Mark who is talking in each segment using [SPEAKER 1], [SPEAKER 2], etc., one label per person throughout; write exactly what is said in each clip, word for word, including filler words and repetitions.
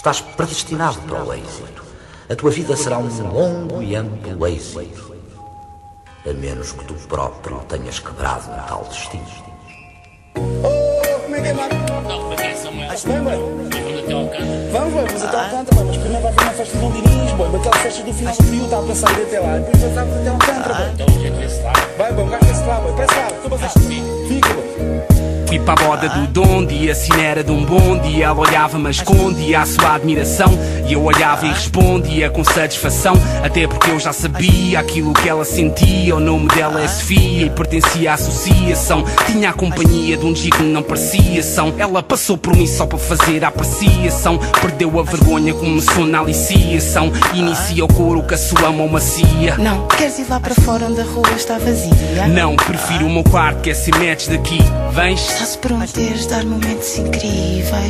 [SPEAKER 1] Estás predestinado para o êxito. A tua vida será um longo e amplo êxito. A menos que tu próprio tenhas quebrado um tal destino.
[SPEAKER 2] Oh, como é que é, mano?
[SPEAKER 3] Não, como é que é, Samuel?
[SPEAKER 2] Acho bem, mano.
[SPEAKER 3] Vamos até ao Alcântara.
[SPEAKER 2] Vamos, mano, vamos até ao Alcântara, mano. Mas primeiro vai haver uma festa de Londinins, boy. Aquelas festas do final do período, estava a pensar em ir até lá. Depois vamos até ao Alcântara, boy.
[SPEAKER 3] Então a gente vê-se lá.
[SPEAKER 2] Vai, boy, o gajo vê-se lá, boy. Parece lá, tu passas. Fica, boy.
[SPEAKER 4] Fui para a boda do Dondi, assim era de um bom dia. Ela olhava, mas escondia a sua admiração. E eu olhava e respondia com satisfação. Até porque eu já sabia aquilo que ela sentia. O nome dela é Sofia e pertencia à associação. Tinha a companhia de um G que não parecia são. Ela passou por mim só para fazer a apreciação. Perdeu a vergonha, começou na aliciação. Inicia o coro com a sua mão macia.
[SPEAKER 5] Não, queres ir lá para fora onde a rua está vazia?
[SPEAKER 4] Não, prefiro o meu quarto que é se metes daqui. Vens?
[SPEAKER 5] Só se prometeres dar momentos incríveis.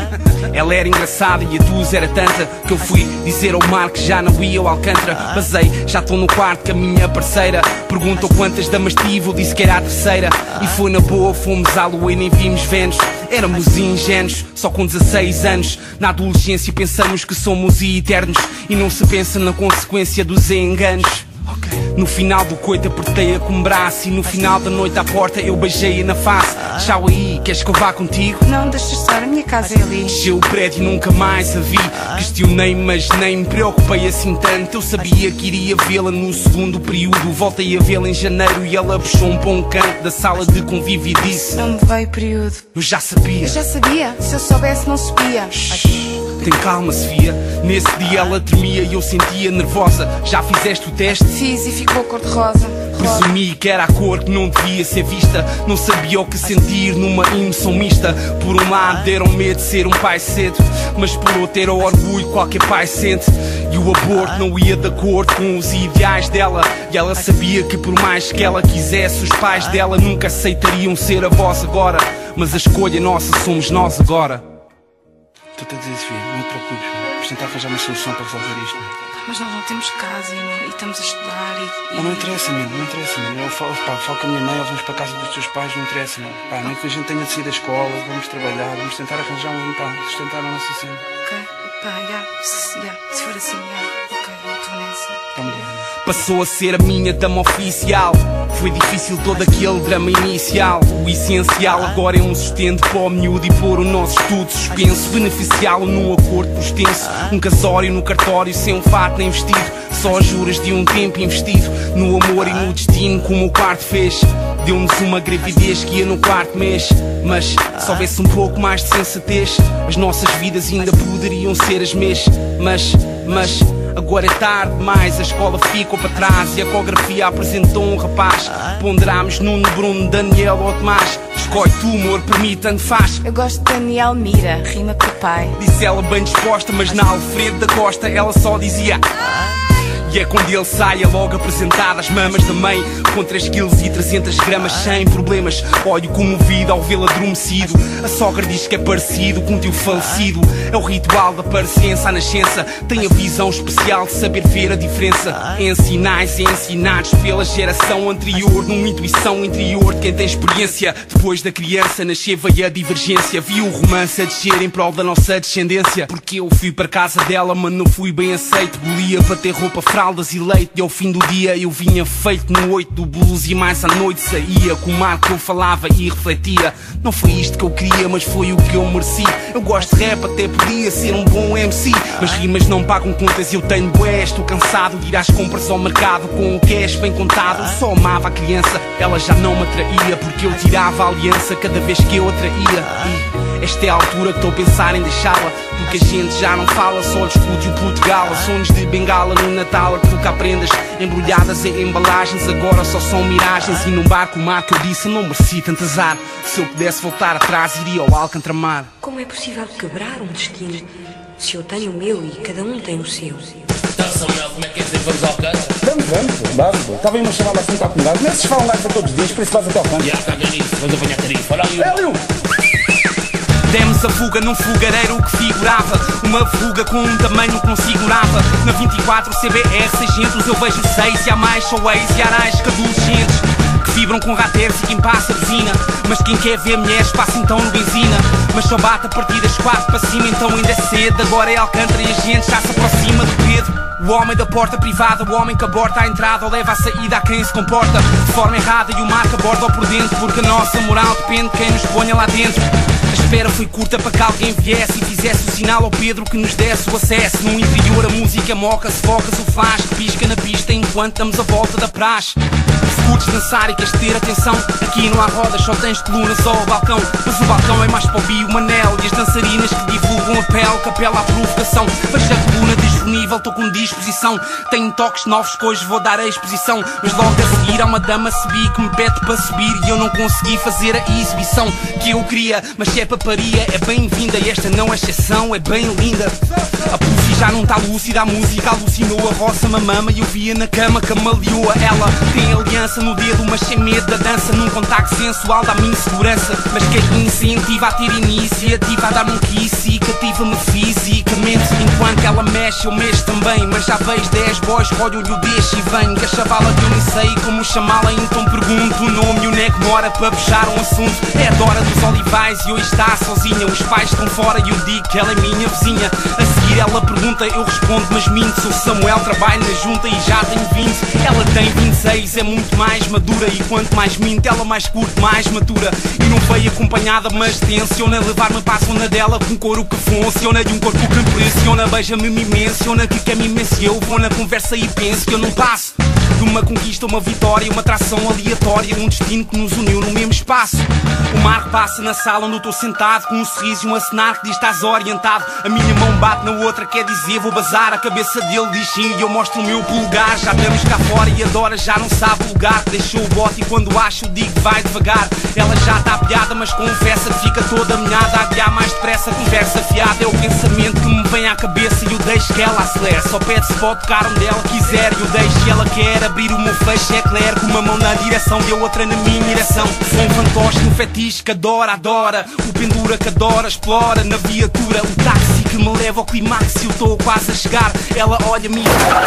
[SPEAKER 4] Ela era engraçada e a luz era tanta que eu fui dizer ao mar que já não ia ao Alcântara. Basei, já estou no quarto com a minha parceira. Perguntou quantas damas tive, eu disse que era a terceira. E foi na boa, fomos à lua e nem vimos Vênus. Éramos ingênuos, só com dezasseis anos. Na adolescência pensamos que somos eternos e não se pensa na consequência dos enganos. No final do coito apertei-a com o braço e no final da noite à porta eu beijei-a na face. Tchau aí, queres que eu vá contigo?
[SPEAKER 5] Não, deixa estar, a minha casa é ali.
[SPEAKER 4] Desceu o prédio e nunca mais a vi. Questionei-me, mas nem me preocupei assim tanto. Eu sabia que iria vê-la no segundo período. Voltei a vê-la em janeiro e ela puxou-me para um canto da sala de convívio e disse:
[SPEAKER 5] Não me veio período.
[SPEAKER 4] Eu já sabia.
[SPEAKER 5] Eu já sabia, se eu soubesse não subia.
[SPEAKER 4] Tem calma, Sofia. Nesse dia ela tremia e eu sentia nervosa. Já fizeste o teste?
[SPEAKER 5] Fiz e ficou cor-de-rosa.
[SPEAKER 4] Presumi que era a cor que não devia ser vista. Não sabia o que sentir numa emoção mista. Por um lado deram medo de ser um pai cedo, mas por outro era o orgulho que qualquer pai sente. E o aborto não ia de acordo com os ideais dela. E ela sabia que por mais que ela quisesse, os pais dela nunca aceitariam ser avós agora. Mas a escolha nossa somos nós agora. Estou-te a dizer, Sofia, não te preocupes. Vamos tentar arranjar uma solução para resolver isto.
[SPEAKER 5] Mas nós não temos casa e, não, e estamos a estudar e...
[SPEAKER 4] Não, não interessa, meu, não interessa, meu. Eu falo, pá, falo com a minha mãe, ou vamos para a casa dos teus pais, não interessa, meu. Pá, nem que a gente tenha de sair da escola, vamos trabalhar, vamos tentar arranjar um, pá, sustentar a nossa cena.
[SPEAKER 5] Ok, pá, já, se, já, se for assim, já, ok, eu estou nessa.
[SPEAKER 4] Então, passou a ser a minha dama oficial. Foi difícil todo aquele drama inicial. O essencial agora é um sustento para o miúdo e pôr o nosso estudo suspenso. Beneficiá-lo num acordo por extenso. Um casório no cartório sem um fato nem vestido. Só as juras de um tempo investido no amor e no destino, como o quarto fez. Deu-nos uma gravidez que ia no quarto mês. Mas se houvesse um pouco mais de sensatez, as nossas vidas ainda poderiam ser as mesmas. Mas, mas agora é tarde demais, a escola ficou para trás e a ecografia apresentou um rapaz. Ponderámos Nuno, Bruno, Daniel ou Tomás. Escolhe tu, amor, por mim tanto faz.
[SPEAKER 5] Eu gosto de Daniel Mira, rima com o pai.
[SPEAKER 4] Disse ela bem disposta, mas na Alfredo da Costa ela só dizia e é quando ele sai, é logo apresentar as mamas da mãe. Com três quilos e trezentas gramas, sem problemas. Olho comovido ao vê-lo adormecido. A sogra diz que é parecido com o tio falecido. É o ritual da parecença, a nascença. Tem a visão especial de saber ver a diferença em sinais e ensinados pela geração anterior. Numa intuição interior de quem tem experiência. Depois da criança nascer veio a divergência. Vi o romance a descer em prol da nossa descendência. Porque eu fui para casa dela, mas não fui bem aceito. Bolia para ter roupa fraldas e leite. E ao fim do dia eu vinha feito no oito do blues. E mais à noite saía com o mar que eu falava e refletia. Não foi isto que eu queria, mas foi o que eu mereci. Eu gosto de rap, até podia ser um bom M C, mas rimas não pagam contas e eu tenho bué. Estou cansado de ir às compras ao mercado com o cash bem contado. Eu só amava a criança, ela já não me atraía, porque eu tirava a aliança cada vez que eu a traía. E esta é a altura que estou a pensar em deixá-la, porque a gente já não fala, só discute o puto gala. Sonhos de bengala no Natal, a colocar prendas embrulhadas em embalagens. Agora só são miragens e num barco o mar que eu disse não mereci tanto azar. Se eu pudesse voltar atrás iria ao Alcantramar.
[SPEAKER 6] Como é possível quebrar um destino se eu tenho o meu e cada um tem o seu?
[SPEAKER 3] Então, Samuel, como é que é dizer vamos ao Alcântara?
[SPEAKER 2] Vamos, vamos, vamos, vamos. Estava aí uma chamada assim para a comunidade. Não é se falam lá para todos os dias, por isso vais até ao Alcântara.
[SPEAKER 3] Já, caga nisso, vamos apanhar tarifa. Olha ali o...
[SPEAKER 2] É ali um...
[SPEAKER 4] Demos a fuga num fogareiro que figurava uma fuga com um tamanho que não segurava. Na vinte e quatro C B R seiscentos eu vejo seis e há mais só ex e arais que adolescentes que vibram com raters e quem passa buzina. Mas quem quer ver mulheres passa então no benzina. Mas só bate a partir das quatro para cima, então ainda é cedo. Agora é Alcântara e a gente já se aproxima do Pedro. O homem da porta privada, o homem que aborta a entrada ou leva a saída a quem se comporta de forma errada e o marca aborda ou por dentro, porque a nossa moral depende de quem nos ponha lá dentro. A espera foi curta para que alguém viesse e fizesse o sinal ao Pedro que nos desse o acesso. No interior a música moca-se, foca-se o flash que pisca na pista enquanto damos a volta da praxe. Se curtes dançar e queres ter atenção, aqui não há rodas, só tens colunas ou o balcão. Mas o balcão é mais para o bio, o manel e as dançarinas que divulgam a pele, capela à provocação. Veja a coluna disponível, estou com disposição. Tenho toques novos que hoje vou dar a exposição. Mas logo a seguir há uma dama subi que me pede para subir e eu não consegui fazer a exibição que eu queria. Mas se é paparia é bem-vinda e esta não é exceção, é bem linda. A Pussy já não está lúcida, a música alucinou. A roça mamama e eu via na cama, camaleou-a. Ela tem aliança no dedo, mas sem medo da dança, num contacto sensual da minha insegurança. Mas que me incentiva a ter iniciativa, a dar-me um kiss e cativa-me fisicamente. Enquanto ela mexe eu mexo também, mas já vejo dez boys que olham-lhe o deixo e vem. Que a chavala que eu nem sei como chamá-la, então pergunto o nome e o nego mora para puxar um assunto. É a Dora dos Olivais e hoje está sozinha. Os pais estão fora e eu digo que ela é minha vizinha. A seguir ela pergunta, eu respondo, mas minto. Sou Samuel, trabalho na junta e já tenho vinte. Ela tem vinte e seis, é muito mais madura. E quanto mais minto, ela mais curte, mais matura. E não veio acompanhada, mas tenciona levar-me para a zona dela com um couro que funciona e um corpo que impressiona. Beija-me, me menciona que quer me imenso. Eu vou na conversa e penso que eu não passo de uma conquista, uma vitória, uma atração aleatória, um destino que nos uniu no mesmo espaço. O mar passa na sala onde eu estou sentado, com um sorriso e um acenar que diz estás orientado. A minha mão bate na outra, quer dizer vou bazar. A cabeça dele diz sim e eu mostro o meu polegar. Já estamos cá fora e a Dora já não sabe o lugar. Deixou o bote e quando acho digo vai devagar. Ela já está apiada mas confessa que fica toda molhada. A adiar mais depressa, conversa fiada. É o pensamento que me vem à cabeça e eu deixo que ela acelere. Só pede se pode tocar onde ela quiser e eu deixo e ela quer abrir o meu feixe eclair com uma mão na direção e a outra na minha direção. Sou um fantoche no fetiche que adora, adora. O pendura que adora, explora na viatura. O táxi que me leva ao climax e eu estou quase a chegar. Ela olha-me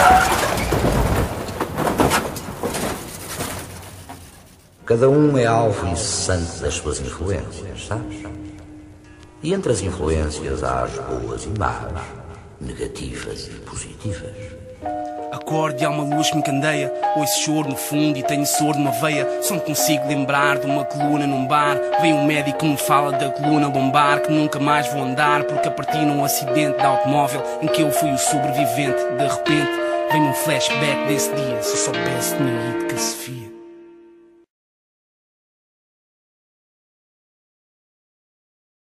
[SPEAKER 1] Cada um é alvo incessante das suas influências, sabes? E entre as influências há as boas e más, negativas e positivas.
[SPEAKER 4] Acordo e há uma luz que me candeia. Ouço choro no fundo e tenho soro numa veia. Só me consigo lembrar de uma coluna num bar. Vem um médico que me fala da coluna lombar, que nunca mais vou andar porque a partir num acidente de automóvel em que eu fui o sobrevivente. De repente vem um flashback desse dia. Se eu soubesse tinha ido com a Sofia.